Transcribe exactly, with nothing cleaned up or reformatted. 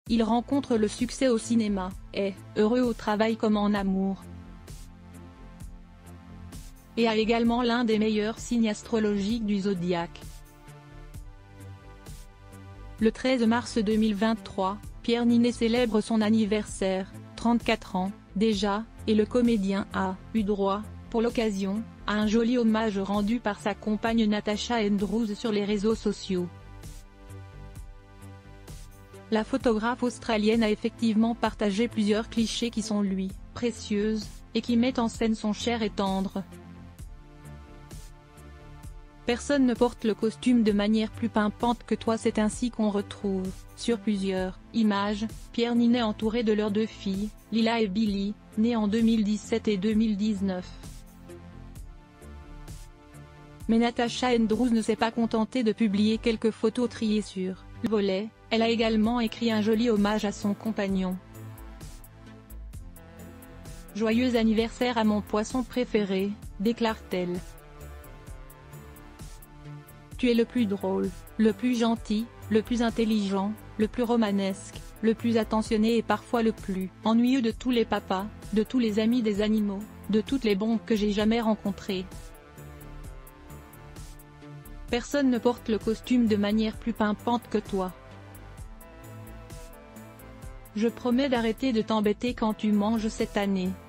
Il rencontre le succès au cinéma, est heureux au travail comme en amour. Et a également l'un des meilleurs signes astrologiques du zodiaque. Le treize mars deux mille vingt-trois, Pierre Niney célèbre son anniversaire, trente-quatre ans, déjà, et le comédien a eu droit, pour l'occasion, à un joli hommage rendu par sa compagne Natasha Andrews sur les réseaux sociaux. La photographe australienne a effectivement partagé plusieurs clichés qui sont lui, précieuses, et qui mettent en scène son cher et tendre. Personne ne porte le costume de manière plus pimpante que toi. C'est ainsi qu'on retrouve, sur plusieurs images, Pierre Niney entouré de leurs deux filles, Lila et Billy, nées en deux mille dix-sept et deux mille dix-neuf. Mais Natasha Andrews ne s'est pas contentée de publier quelques photos triées sur le volet, elle a également écrit un joli hommage à son compagnon. « Joyeux anniversaire à mon poisson préféré », déclare-t-elle. Tu es le plus drôle, le plus gentil, le plus intelligent, le plus romanesque, le plus attentionné et parfois le plus ennuyeux de tous les papas, de tous les amis des animaux, de toutes les bombes que j'ai jamais rencontrées. Personne ne porte le costume de manière plus pimpante que toi. Je promets d'arrêter de t'embêter quand tu manges cette année.